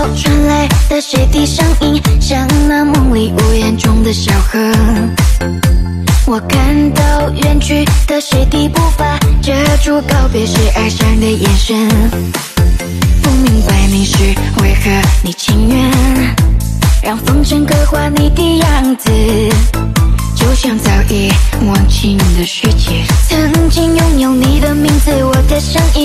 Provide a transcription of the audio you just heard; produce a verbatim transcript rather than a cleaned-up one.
传来的谁的声音，像那梦里屋檐中的小河。我看到远去的谁的步伐，遮住告别时哀伤的眼神。不明白你是为何，你情愿让风筝刻画你的样子，就像早已忘情的世界。曾经拥有你的名字，我的声音。